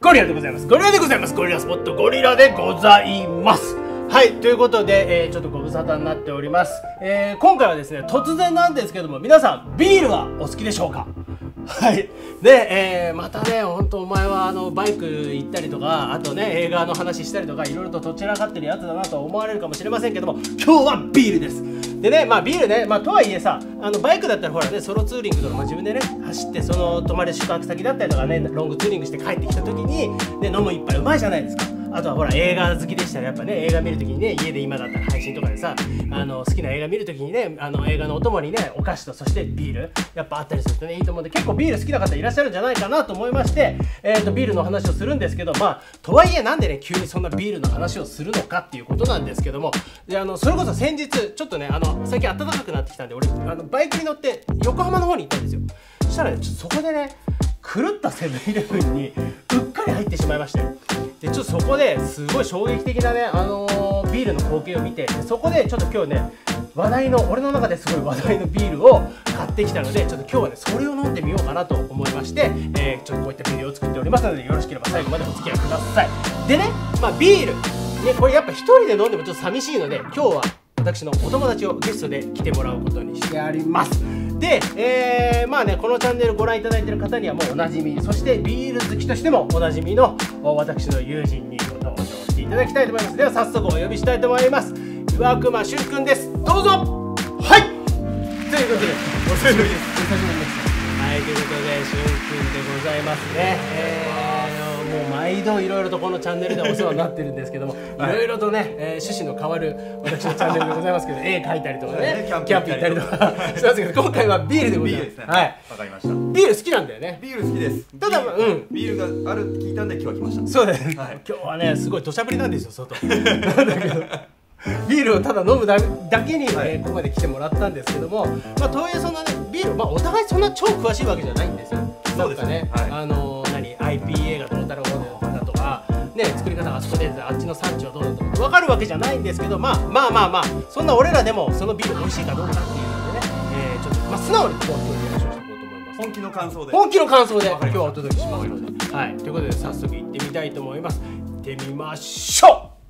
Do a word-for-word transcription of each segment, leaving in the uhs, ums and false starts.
ゴリラでございます。ゴリラでございます。ゴリラスポットゴリラでございます。はい、ということで、えー、ちょっとご無沙汰になっております。えー、今回はですね、突然なんですけども、皆さんビールはお好きでしょうか？はい。で、えー、またね、ほんとお前はあのバイク行ったりとか、あとね、映画の話したりとか、いろいろとどちらかってるやつだなと思われるかもしれませんけども、今日はビールです。でね、まあビールね、まあとはいえさ、あのバイクだったらほらね、ソロツーリングとか、まあ、自分でね、走ってその泊まる宿泊先だったりとかね、ロングツーリングして帰ってきた時に、ね、飲む一杯うまいじゃないですか。あとはほら映画好きでしたらやっぱね、映画見るときにね、家で今だったら配信とかでさ、あの好きな映画見るときにね、あの映画のお供にね、お菓子とそしてビールやっぱあったりするとね、いいと思うんで、結構ビール好きな方いらっしゃるんじゃないかなと思いまして、えーとビールの話をするんですけど、まあとはいえなんでね急にそんなビールの話をするのかっていうことなんですけども、であのそれこそ先日ちょっとね、あの最近暖かくなってきたんで、俺あのバイクに乗って横浜の方に行ったんですよ。そしたらね、ちょっとそこでね、狂ったセブンイレブンにうっかり入ってしまいまして、でちょっとそこですごい衝撃的なね、あのー、ビールの光景を見て、そこでちょっと今日ね、話題の俺の中ですごい話題のビールを買ってきたので、ちょっと今日はねそれを飲んでみようかなと思いまして、えー、ちょっとこういったビデオを作っておりますので、よろしければ最後までお付き合いください。でね、まあビールね、これやっぱ一人で飲んでもちょっと寂しいので、今日は私のお友達をゲストで来てもらうことにしてあります。で、えー、まあね、このチャンネルご覧いただいている方にはもうおなじみ、そしてビール好きとしてもおなじみの私の友人にご登場していただきたいと思います。では早速お呼びしたいと思います。岩隈俊君です。どうぞ。はい、ということでお久しぶりです。お久しぶりです。はい、ということで俊君でございますね。えー、もう毎度いろいろとこのチャンネルでお世話になってるんですけども、いろいろとね、えー、趣旨の変わる私のチャンネルでございますけど、絵描いたりとかね、キャンプ行ったりとかしますけど、今回はビールでございます。はい、わかりました。ビール好きなんだよね。 ビール好きです。 ただ、うん、 ビールがあるって聞いたんで今日は来ました。 そうです。今日はね、すごい土砂降りなんですよ、外。なんだけどビールをただ飲むだけに、はい、えー、ここまで来てもらったんですけども、まあとはいえそんなね、ビール、まあお互いそんな超詳しいわけじゃないんですよ。 そうですね。 なんかね、はい、あのー、何 アイピーエー がどうだろうだとかね、作り方があそこであっちの産地はどうだとか分かるわけじゃないんですけど、まあまあまあまあ、そんな俺らでもそのビール美味しいかどうかっていうのでね、えー、ちょっとまあ素直にこういう話をしていこうと思います。 本気の感想で。 本気の感想で今日はお届けしますので、はい、ということで早速行ってみたいと思います。行ってみましょう。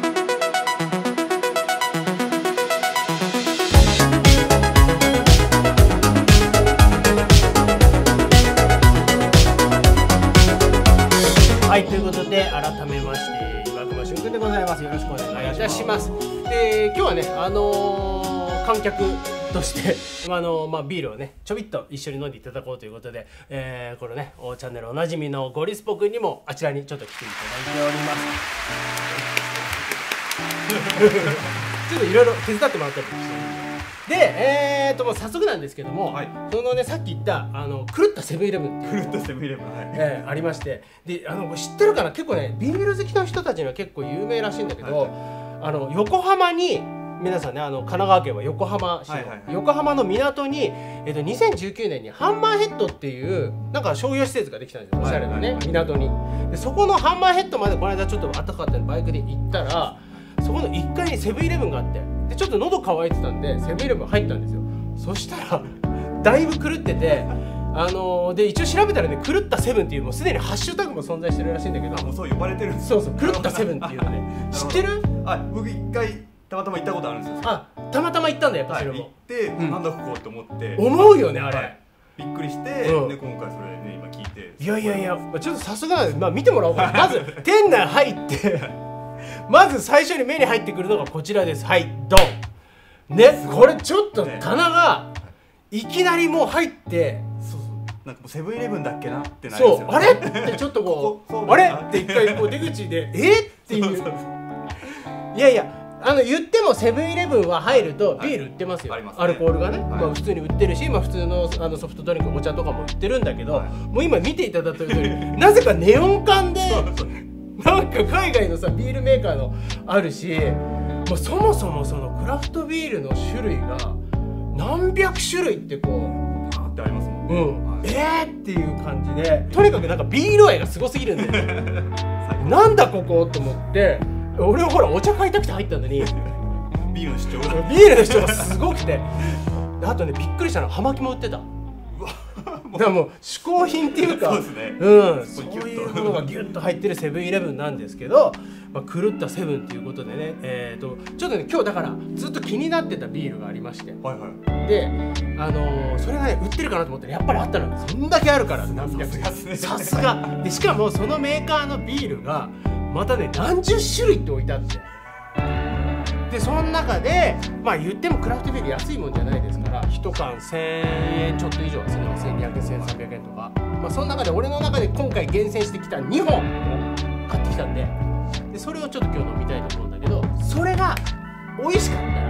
はい、ということで改めまして岩隈俊君でございます。よろしくお願いいたします。で、今日はね、あのー、観客としてあのー、まあ、ビールをねちょびっと一緒に飲んでいただこうということで、えー、このねおチャンネルおなじみのゴリスポ君にもあちらにちょっと来ていただいておりますちょっといろいろ手伝ってもらったりしてで、えーともう早速なんですけども、はい、そのねさっき言ったあの狂ったセブンイレブンっていう狂ったセブンイレブン、はい、 えー、ありまして、であの知ってるかな、結構ねビール好きの人たちには結構有名らしいんだけど、はい、あの横浜に皆さんね、あの神奈川県は横浜市の、はいはいはい、横浜の港に、えー、とにせんじゅうきゅうねんにハンマーヘッドっていうなんか商業施設ができたんですよ、おしゃれなね、はいはい、港に。でそこのハンマーヘッドまでこの間ちょっと暖かかったんでバイクで行ったら、そこのいっかいにセブンイレブンがあって、でちょっと喉乾いてたんでセブンイレブン入ったんですよ。そしたらだいぶ狂ってて、あのー、で一応調べたらね、狂ったセブンっていうもうすでにハッシュタグも存在してるらしいんだけど、 もうそう呼ばれてるんです。 そうそう、狂ったセブンっていうのね知ってる？ あ、僕一回たまたま行ったことあるんですよ。 あ、たまたま行ったんだよ、やっぱそれも、 はい、行って、うん、なんだここって思って思うよね、あれ、はい、 びっくりして、うん、で今回それね今聞いて、 いやいやいや、ちょっと早速なんです、まあ、見てもらおうかなまず店内入ってまず最初に目に入ってくるのがこちらです。はい、ドンね、これちょっと棚がいきなりもう入って、 そうそう、なんかもうセブンイレブンだっけなってなるんですよ。 そう、あれってちょっとこう、ここあれって一回こう出口でえっていう、いやいや、あの言ってもセブンイレブンは入るとビール売ってますよ、はい、ますね、アルコールがね、はい、まあ普通に売ってるし、まあ、普通 の, あのソフトドリンクお茶とかも売ってるんだけど、はい、もう今見ていただいた通りなぜかネオン管でなんか海外のさビールメーカーのあるし、もうそもそもそのクラフトビールの種類が何百種類ってこうパーってありますもんね、 うん、はい、えーっていう感じで、とにかくなんかビール愛がすごすぎるんだよねなんだここと思って、俺はほらお茶買いたくて入ったのにビールの主張がビールの主張がすごくて、あとねびっくりしたのは葉巻も売ってた。 うわもだからもう嗜好品っていうか、 そうですね、 うん、そういうものがギュッと入ってるセブンイレブンなんですけど、まあ、狂ったセブンっていうことでね、えー、とちょっとね今日だからずっと気になってたビールがありまして、 はいはい、 で、あのー、それがね売ってるかなと思ったらやっぱりあったの。そんだけあるから何百円、さすがで、しかもそのメーカーのビールがまたね何十種類って置いてあって、でその中でまあ言ってもクラフトビール安いもんじゃないですから、いち缶せんえんちょっと以上はするの、せんにひゃくえんせんさんびゃくえんとか、まあ、その中で俺の中で今回厳選してきたにほん買ってきたんで、でそれをちょっと今日飲みたいと思うんだけど、それが美味しかったら、うん、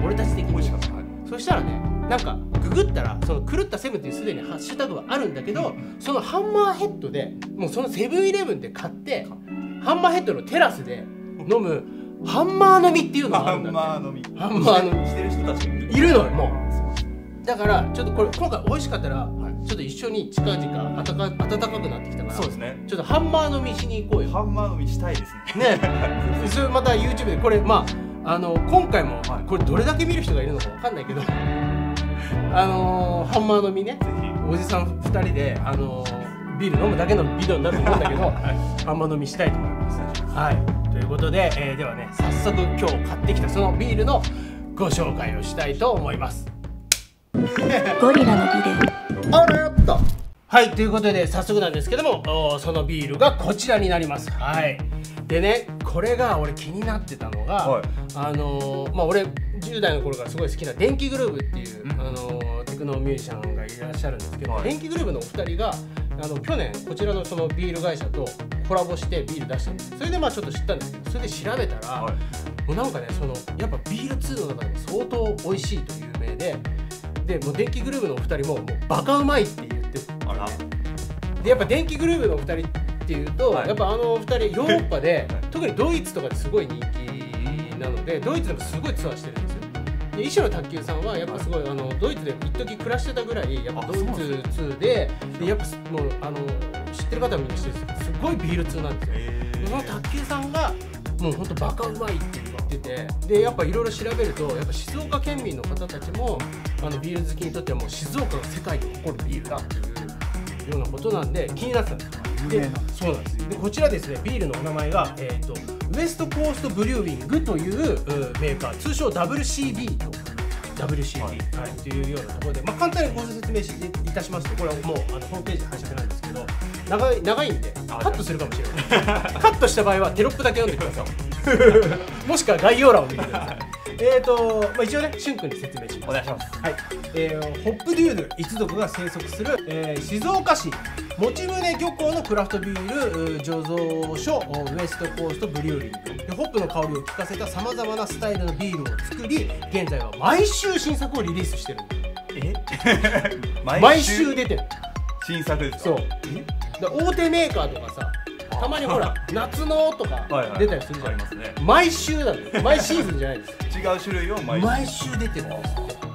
俺たち的に美味しかった、はい、そしたらね、なんかググったらその狂ったセブンっていうすでにハッシュタグはあるんだけど、そのハンマーヘッドでもうそのセブンイレブンで買ってハンマーヘッドのテラスで飲むハンマー飲みっていうのがあるんだって。 ハンマー飲みハンマー飲みしてる人たちいるのよもう。だからちょっとこれ今回美味しかったら、はい、ちょっと一緒に近々暖か暖かくなってきたから、 そうですね、 ちょっとハンマー飲みしに行こうよ。 ハンマー飲みしたいですね。 ねそれまた YouTube でこれまああの今回もこれどれだけ見る人がいるのかわかんないけどあのー、ハンマー飲みね、おじさんふたりで、あのー、ビール飲むだけのビデオになると思うんだけど、はい、ハンマー飲みしたいと思います。はい、ということで、えー、ではね早速今日買ってきたそのビールのご紹介をしたいと思います。 ゴリラのビデオ。 あらやった。はい、ということで早速なんですけども、そのビールがこちらになります。はい。でね、これが俺気になってたのが、はい、あのー、まあ俺じゅう代の頃からすごい好きな電気グルーヴっていう、うん、あのー、テクノミュージシャンがいらっしゃるんですけど、はい、電気グルーヴのお二人があの去年こちらのそのビール会社とコラボしてビール出したんです。それでまあちょっと知ったんですけど、それで調べたら、はい、もうなんかね、そのやっぱビールツーの中でも相当美味しいという有名で、でもう電気グルーヴのお二人ももうバカうまいって言ってて、でやっぱ電気グルーヴのお二人っていうと、はい、やっぱあのお二人ヨーロッパで特にドイツとかですごい人気なので、ドイツでもすごいツアーしてるんですよ。で石野卓球さんはやっぱすごい、はい、あのドイツで一時暮らしてたぐらいやっぱドイツ通で、でやっぱもうあの知ってる方はみんな知ってるんですけど、すごいビール通なんですよ。でその卓球さんがもうほんとバカうまいって言ってて、でやっぱいろいろ調べるとやっぱ静岡県民の方たちもあのビール好きにとってはもう静岡が世界に誇るビールだっていうようなことなんで気になってたんです。でそうなんです。でこちらですね、ビールのお名前が、えー、とウエストコーストブリューイングというメーカー、通称 ダブリューシービー と ダブリューシービー、はいはい、というようなところで、まあ、簡単にご説明しいたしますと、これはもうあのホームページで拝借なんですけど、長い長いんでカットするかもしれないカットした場合はテロップだけ読んでくださいもしくは概要欄を見てください。えーと、まあ、一応ね、しゅんくんに説明します。 お願いします。 はい、えー、ホップデュール一族が生息する、えー、静岡市用宗漁港のクラフトビール醸造所ウエストコーストブリューリングで、ホップの香りを効かせたさまざまなスタイルのビールを作り、現在は毎週新作をリリースしてるんで。え毎週出てる新作ですか。 そうだ、大手メーカーとかさ、たまにほら夏のとか出たりするじゃないですか。毎週なんです。毎シーズンじゃないです。 違う種類を毎週毎週出てるんです。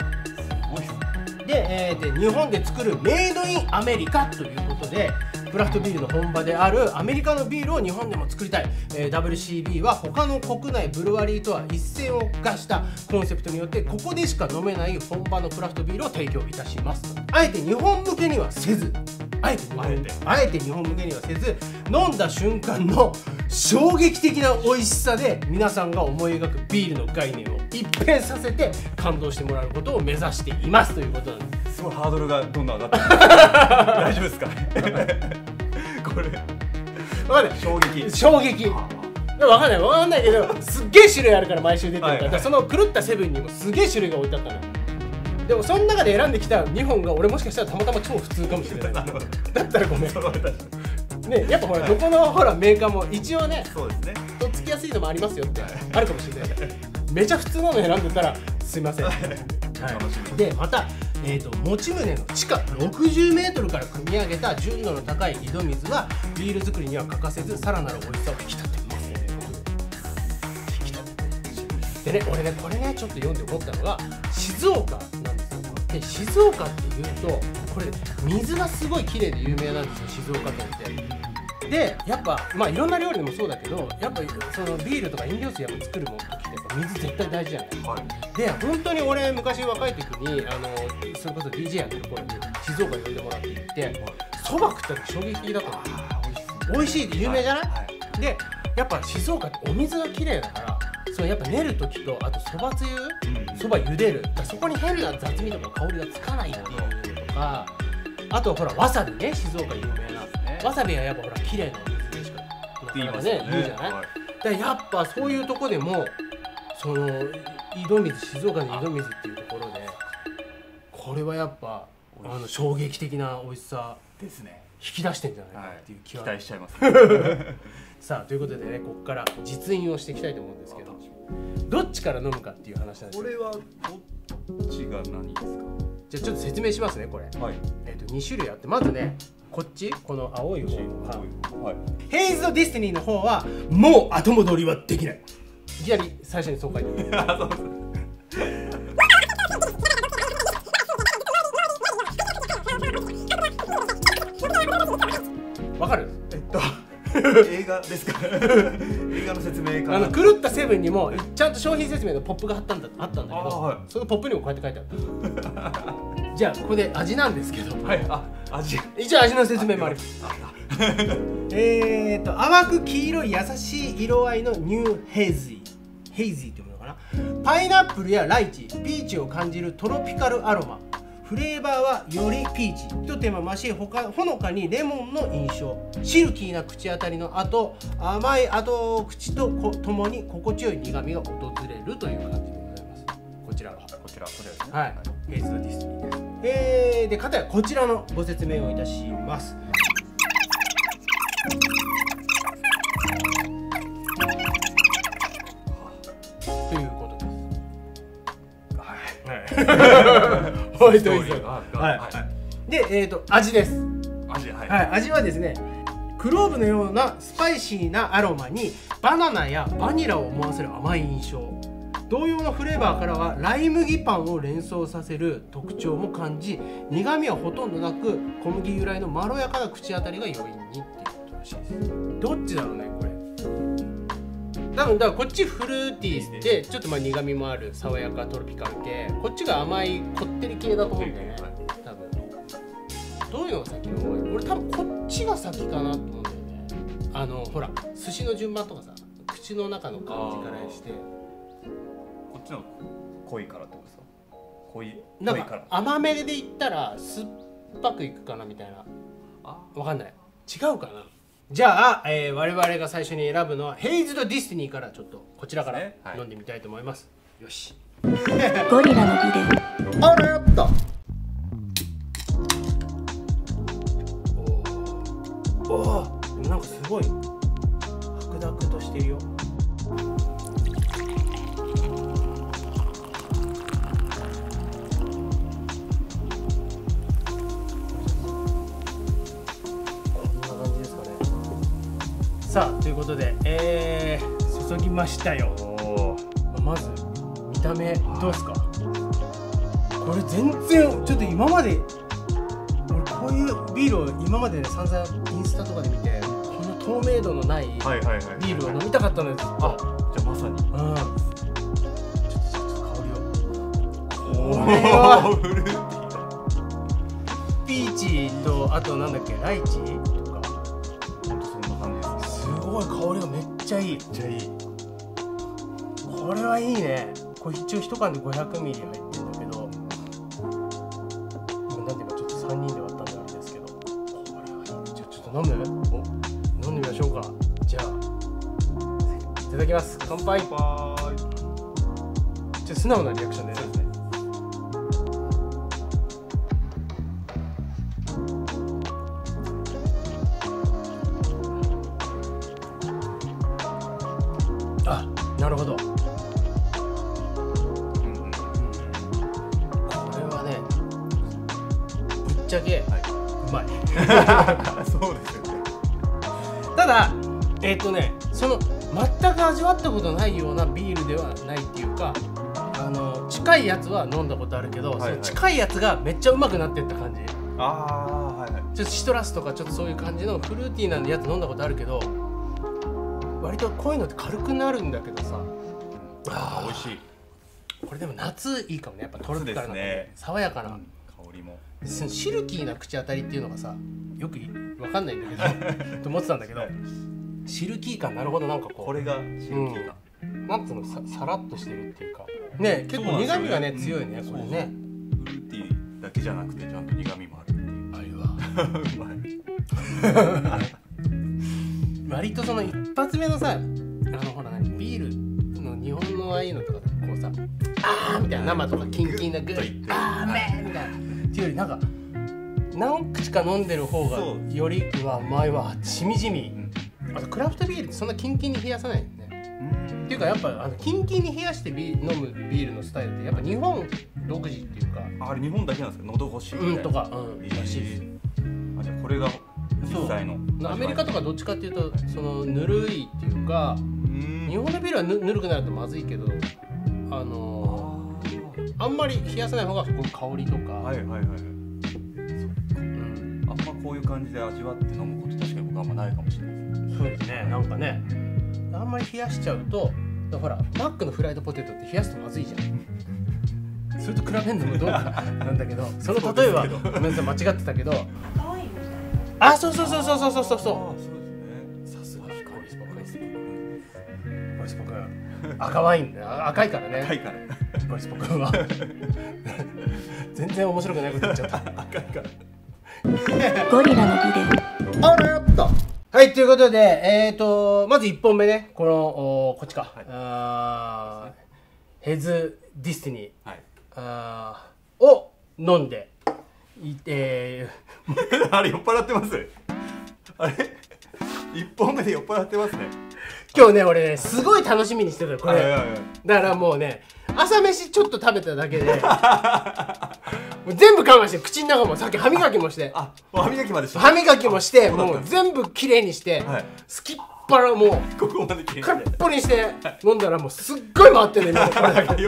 で、えー、で日本で作るメイドインアメリカということで、クラフトビールの本場であるアメリカのビールを日本でも作りたい、えー、ダブリューシービー は他の国内ブルワリーとは一線を画したコンセプトによって、ここでしか飲めない本場のクラフトビールを提供いたします。あえて日本向けにはせずあえて日本あえて日本向けにはせず飲んだ瞬間の衝撃的な美味しさで皆さんが思い描くビールの概念を一変させて感動してもらうことを目指していますということなんです。 すごいハードルがどんどん上がって大丈夫ですかこれ分かんない。 衝撃衝撃分かんない分かんないけど、すっげえ種類あるから毎週出てるから、はいはい、その狂ったセブンにもすげえ種類が置いてあったのよ。でもその中で選んできたにほんが俺もしかしたらたまたま超普通かもしれないだったらごめんね。やっぱほら、はい、どこのほらメーカーも一応ね、 そうですね、 とっつきやすいのもありますよってあるかもしれないめちゃ普通なの選んでたらすいません、はい、でまた、えーと、用宗の地下ろくじゅうメートルから汲み上げた純度の高い井戸水がビール作りには欠かせず、さらなる美味しさを引き立てますね。引き立てでね、俺ねこれねちょっと読んで思ったのが静岡なんですよ。で静岡っていうとこれ水がすごい綺麗で有名なんですよ、静岡県って。 でやっぱまあいろんな料理でもそうだけど、やっぱそのビールとか飲料水やっぱ作るもの時ってやっぱ水絶対大事じゃない。 はい、 で本当に俺昔若い時にあのそれこそ ディージェー やってる頃に静岡呼んでもらって行ってそば食ったら衝撃的だったの。美味しいって有名じゃない、はいはい、でやっぱ静岡ってお水がきれいだからそのやっぱ練る時とあとそばつゆそば茹でるそこに変な雑味とか香りがつかないっていうのとか、あとほらわさびね、静岡有名な、ね、わさびはやっぱほらきれいなお水でしかなかなかね言うじゃない、はい、でやっぱそういうとこでもその井戸水、静岡の井戸水っていうところでこれはやっぱあの衝撃的な美味しさですね、 引き出してんじゃないかっていう気は、 はい、期待しちゃいますねさあということでね、ここから実飲をしていきたいと思うんですけど、どっちから飲むかっていう話なんですこれはどっちが何ですか。 じゃあちょっと説明しますねこれ、はい、えーとに種類あって、まずねこっちこの青い方の、はい、ヘイズ・ド・ディスティニーの方はもう後戻りはできない。いきなり最初にそう書いてあるわかる？えっと映画ですか映画の説明かな。 あの狂ったセブンにもちゃんと商品説明のポップがあったんだあったんだけど、はい、そのポップにもこうやって書いてあるじゃあここで味なんですけど、 はい、あ味一応味の説明もありますえーと淡く黄色い優しい色合いのニューヘイズィヘイズィっていうのかな。パイナップルやライチ、ピーチを感じるトロピカルアロマ、フレーバーはよりピーチ、一手間増しほかほのかにレモンの印象、シルキーな口当たりの後、甘い後口とともに心地よい苦みが訪れるという感じでございます。こちらはこちらこちらですね。はい、ヘイズ・ド・ディスティニーです。えー、で片やこちらのご説明をいたします。ということです。はい。ホワイトイズ。はい。で、えっと味です。 味、はい。 はい、味はですね、クローブのようなスパイシーなアロマにバナナやバニラを思わせる甘い印象。同様のフレーバーからはライ麦パンを連想させる特徴も感じ、苦味はほとんどなく小麦由来のまろやかな口当たりが余韻にっていうことらしいです。どっちだろうねこれ。多分だからこっちフルーティーでちょっとまあ苦味もある爽やかトロピカル系、こっちが甘いこってり系だと思うんだよね多分。どういうのが先の方がいい？俺多分こっちが先かなと思うんだよね。あのほら寿司の順番とかさ、口の中の感じからしてこっちの濃いからってことですか。濃いなんか甘めで言ったら酸っぱくいくかなみたいな。わかんない、違うかな。じゃあ、えー、我々が最初に選ぶのはヘイズ・ド・ディスティニーからちょっとこちらから飲んでみたいと思います。よしゴリラのビデオ。 あらやったおおー、でもなんかすごい白濁としてるよ。さあということで、えー、注ぎましたよ。まず見た目どうですか。これ全然ちょっと今まで俺こういうビールを今までね散々インスタとかで見て、この透明度のないビールを飲みたかったのです。 あ、じゃあまさに。うん。ちょっとちょっと香りを。 おお。フルーティー。ピーチとあとなんだっけライチ。すごい香りがめっちゃいい。めっちゃいい。これはいいね。これ一応一缶でごひゃくミリ入ってるんだけど、なんで今ちょっとさんにんで割ったんであれですけど、これはいいね。じゃあちょっと飲む？お、飲んでみましょうか。じゃあいただきます。乾杯。乾杯。ちょっと素直なリアクションですね。あ、なるほど。これはね、ぶっちゃけ、はい、うまい。 そうですよね。 ただ、えっとね、その全く味わったことないようなビールではないっていうか、あの近いやつは飲んだことあるけど、はいはい、その近いやつがめっちゃうまくなってった感じ。 ああ、はいはい。 ちょっとシトラスとかちょっとそういう感じのフルーティーなやつ飲んだことあるけど、割とこういうのって軽くなるんだけどさ、 あー美味しい。 これでも夏いいかもね。やっぱトロピカルな、 ね、 爽やかな、うん、 香りもシルキーな口当たりっていうのがさ、よく分かんないんだけどと思ってたんだけど、シルキー感、なるほど、なんかこうこれがシルキーな、 うん、なんつうの、ささらっとしてるっていうかね、結構苦味がね、ね強いね、これね。 フルーティーだけじゃなくてちゃんと苦味もあるっていう。 あれは割とその一発目のさ、あのほら何、ビールの日本のああいうのとかこうさ、あーみたいな、生とかキンキンなグッあーめーみたいなっていうより、なんか何口か飲んでる方がよりうわうまいわ、しみじみ。あとクラフトビールってそんなキンキンに冷やさないよね。っていうかやっぱあのキンキンに冷やしてビ飲むビールのスタイルってやっぱ日本独自っていうか、 あれ日本だけなんですか、喉越しみたいな、 うんとか、うん、らしいです。 あ、じゃあこれが実際のアメリカとかどっちかっていうとそのぬるいっていうか、日本のビールは ぬ, ぬるくなるとまずいけど、あのー、あんまり冷やさない方がすごく香りとか、 はいはいはい、うん、あんまこういう感じで味わって飲むこと確かに僕はあんまないかもしれないです。 そうですね、なんかね、あんまり冷やしちゃうと、ほらマックのフライドポテトって冷やすとまずいじゃん。それと比べるのもどうかなんだけど、その例えばごめんなさい、間違ってたけど、あ、そうそうそうそうそうそうそうそう。さすがゴリスポ君。ゴリスポ君、赤ワイン赤いからね。 赤いから。 ゴリスポ君は全然面白くないこと言っちゃった。赤いから。 ゴリラのビデオ。 あらやった。はい、ということで、えーとまずいっぽんめね、このおこっちか、はい、あヘズディスティニー、はい、あを飲んでいて、 あれ酔っ払ってます？あれいっぽんめで酔っ払ってますね。 今日ね、俺ね、すごい楽しみにしてたこれ。 はいはいはい、 だからもうね、朝飯ちょっと食べただけでもう全部我慢して、口の中もさっき歯磨きもして、 あ、歯磨きまでして、 歯磨きもして、もう全部きれいにして、はい、すきっ腹もうここまできれいにカッポリして飲んだらもうすっごい回ってるね、これだけ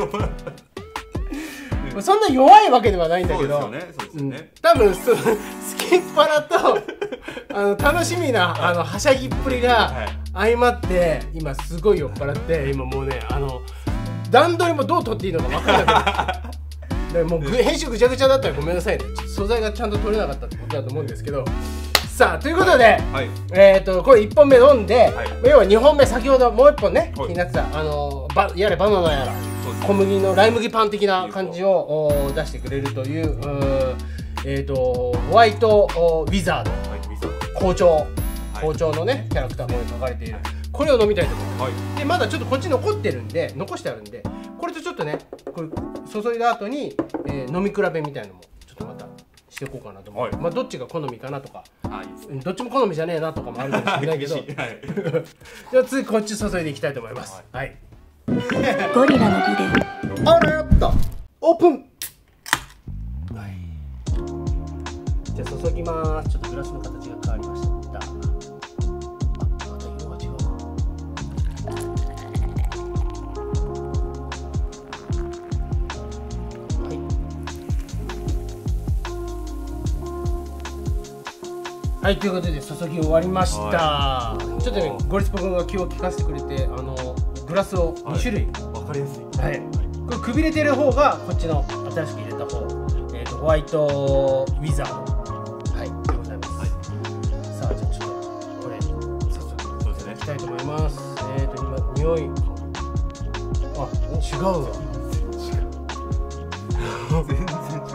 そんな弱いわけではないんだけど、そうですよね、そうですよね、うん、多分そのすきっ腹とあの楽しみな、はい、あのはしゃぎっぷりが相まって、今すごい酔っ払って、今もうね、あの段取りもどう取っていいのか分からなくてでもう編集ぐちゃぐちゃだったらごめんなさいね、素材がちゃんと取れなかったってことだと思うんですけど、さあということで、はい、えーとこれいっぽんめ飲んで、はい、要はにほんめ、先ほどもういっぽんね、はい、気になってたあのバやれバナナやら小麦のライ麦パン的な感じを出してくれるという、うえーとホワイトウィザード、校長、校長のねキャラクターも書かれている、これを飲みたいと思います、はい、でまだちょっとこっち残ってるんで、残してあるんで、これとちょっとね、これ注いだ後に、えー、飲み比べみたいなのもちょっとまたしていこうかなと思う、はい、まあどっちが好みかなとか、あ、いいですね、どっちも好みじゃねえなとかもあるかもしれないけどじゃあ次こっち注いでいきたいと思います、はい、はい、 ゴリラのビデオ。 あらやった、オープン、はい、じゃあ注ぎます。ちょっとグラスの形が変わりました。あ、また色が違うか。はい、はい、ということで注ぎ終わりました。ちょっとね、ゴリスポ君が気を利かせてくれて、あのグラスをに種類、 わかりやすい。 はい。これくびれてる方がこっちの新しく入れた方、えっとホワイトウィザード、はい、でございます。はい、さあじゃあちょっとこれ早速そうですね、いきたいと思います。えっと今匂い、あ、違うわ。全然違う。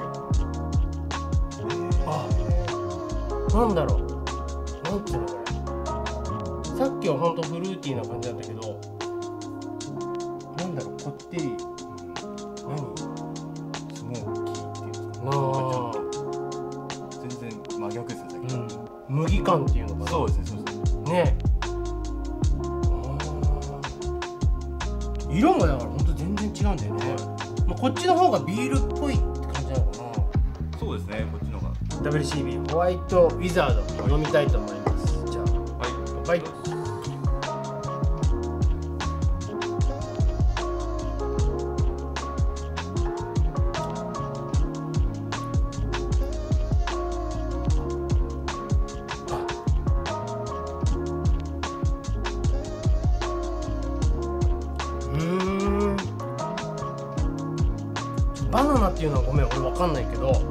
あ、なんだろう。なんていうのこれ。さっきは本当フルーティーな感じだったけど。なんだろう、こってり、何スモーキーっていうのかな、 全然真逆ですよ、さっき、 うん、麦感っていうのかな、 そうですね、そうですね、 ね、色もだからほんと全然違うんだよね、まあ、こっちの方がビールっぽいって感じなのかな、 そうですね、こっちの方がダブリューシービー ホワイトウィザード飲みたいと思います。じゃあ、はい、乾杯。 バナナっていうのはごめん俺わかんないけど、 はい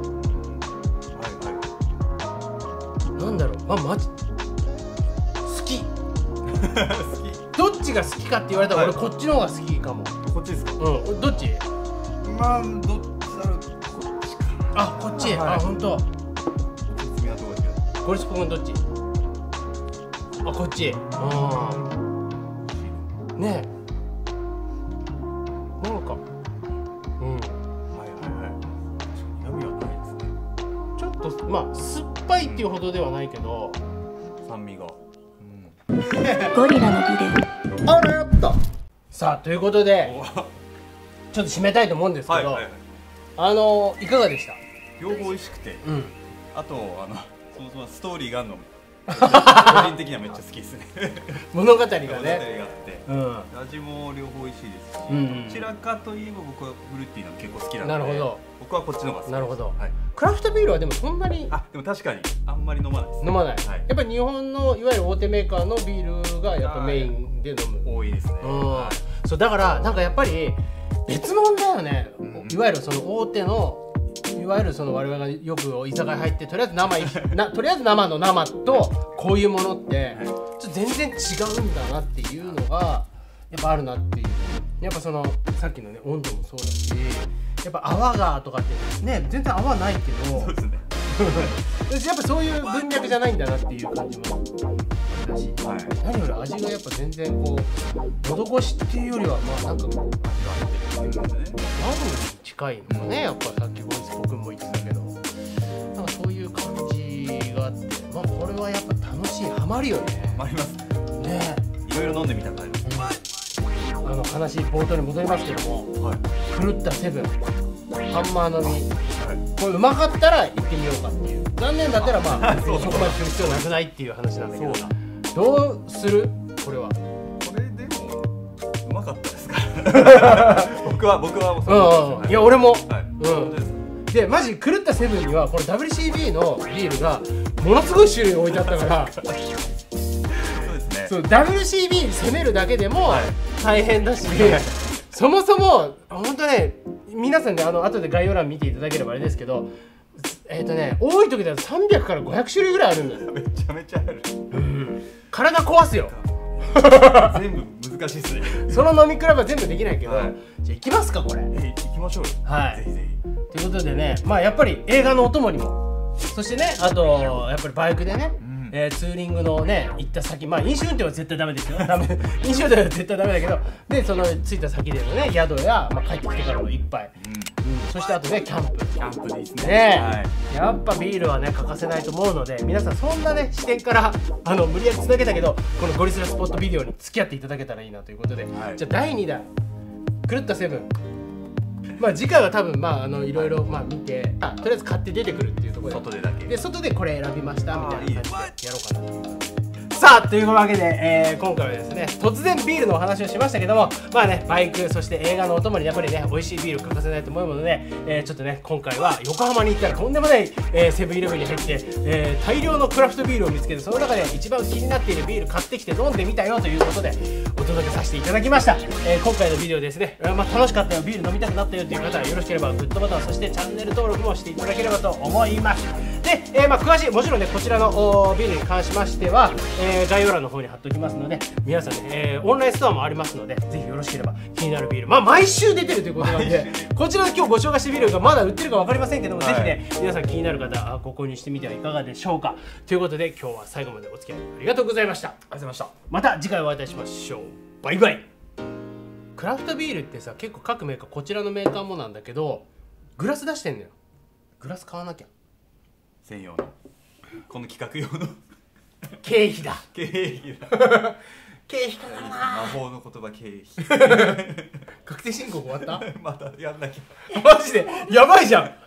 はなんだろう、まあまじ好きい好どっちが好きかって言われたら俺はいこっちの方が好きかも。 きこっちですか。 うんどっち？ まあどっちだろう、こっちか。 あこっち、 はいあ本当。 絶妙なとこですけど。 ゴリスポ君どっち？あこっち。ああねえなんかうんはいはいはい。苦味はないですね。 ちょっとまあ酸っぱいっていうほどではないけど、 酸味が。うん。 ゴリラのビデあらやったさあということでおちょっと締めたいと思うんですけど、 はいはいはい。 あのいかがでした？ 両方美味しくて、 うんあとあのそもそもストーリーがあるのも個人的にはめっちゃ好きですね。 物語が物語があって、 ねうん味も両方美味しいですし、 うんうんどちらかといえば僕はフルーティーなの結構好きなので、 なるほど僕はこっちの方が好きです。 なるほどはい。 クラフトビールはでもそんなにあ、でも確かにあんまり飲まないです。 飲まない、 はいやっぱり日本のいわゆる大手メーカーのビールがやっぱメインで飲む、 多いですね。 うんはい。 そうだからなんかやっぱり別物だよね、 うんいわゆるその大手のいわゆるその我々がよく居酒屋入ってとりあえず生いなとりあえず生の生とこういうものってはいちょっと全然違うんだなっていうのがやっぱあるなっていう。やっぱそのさっきのね温度もそうだし、やっぱ泡がとかってね全然泡ないけどそうですね。 やっぱそういう文脈じゃないんだなっていう感じもだし、 はい。 何より味がやっぱ全然こう喉越しっていうよりはまあなんかこう味が入ってるんですね。 ラムに近いのかね、やっぱさっきゴリスポ君も言ってたけど、なんかそういう感じがあって、まあこれはやっぱ楽しい、ハマるよね。 あります。 ねいろいろ飲んでみたくなります。 あの話冒頭に戻りますけども、 はい。 狂ったセブン、ハンマー飲み、 はい。 これうまかったら行ってみようかっていう。残念だったらまあそうそこまでする必要なくないっていう話なんだけど、 そうだ。 どうするこれは。 これでもうまかったですか。僕は僕はそううんうん、いや俺も、 はい。 うん本当です。 でマジ狂ったセブンにはこの ダブリューシービー のビールがものすごい種類置いてあったからそうですね。 そう ダブリューシービー 攻めるだけでもはい大変だし、そもそも本当ね皆さんねあの後で概要欄見ていただければあれですけど、えっ、ー、とね多い時だとさんびゃくからごひゃく種類ぐらいあるんだよ。 めちゃめちゃある。 体壊すよ。 全部難しいですね。 その飲み比べは全部できないけど、 はいじゃあ行きますかこれ。 え、行きましょうよ。 はいぜひぜひ。 ということでね、まあやっぱり映画のお供にも、そしてね、あとやっぱりバイクでね、 んえーツーリングのね、行った先、まあ飲酒運転は絶対ダメですよ。ダメ。飲酒運転は絶対ダメだけど、で、その着いた先でのね、宿や、まあ帰ってきてからの一杯、 うん。 うん、そしてあとね、キャンプ。 キャンプでいいですね。 ねはい。 やっぱビールはね欠かせないと思うので、皆さんそんなね視点からあの無理やりつなげたけどこのゴリスラスポットビデオに付き合っていただけたらいいなということで、 はいじゃあだいにだん狂ったセブン、まあ次回は多分まああのいろいろまあ見て、あとりあえず買って出てくるっていうところで外でだけ。 で外でこれ選びましたみたいな感じでやろうかなという感じで。さあというわけで、えー今回はですね突然ビールのお話をしましたけども、まあねバイクそして映画のお供にやっぱりね美味しいビール欠かせないと思うので、えーちょっとね今回は横浜に行ったらとんでもない、えーセブンイレブンに入って、えー大量のクラフトビールを見つけてその中で一番気になっているビール買ってきて飲んでみたよということでお届けさせていただきました。えー今回のビデオですね、えーまあ、楽しかったよビール飲みたくなったよという方はよろしければグッドボタンそしてチャンネル登録もしていただければと思います。で、えーまあ詳しいもちろんねこちらのおービールに関しましては、えー概要欄の方に貼っておきますので皆さんね、えーオンラインストアもありますのでぜひよろしければ気になるビールまあ毎週出てるということなんでこちらで今日ご紹介したビールがまだ売ってるか分かりませんけども、 はいぜひね皆さん気になる方あご購入してみてはいかがでしょうかということで今日は最後までお付き合いありがとうございました。 ありがとうございました。 また次回お会いいたしましょう。バイバイ。クラフトビールってさ結構各メーカーこちらのメーカーもなんだけどグラス出してんのよ。グラス買わなきゃ専用のこの企画用の経費だ経費だ。 経費かな。 魔法の言葉経費。 確定申告終わったまたやんなきゃ。 マジでやばいじゃん。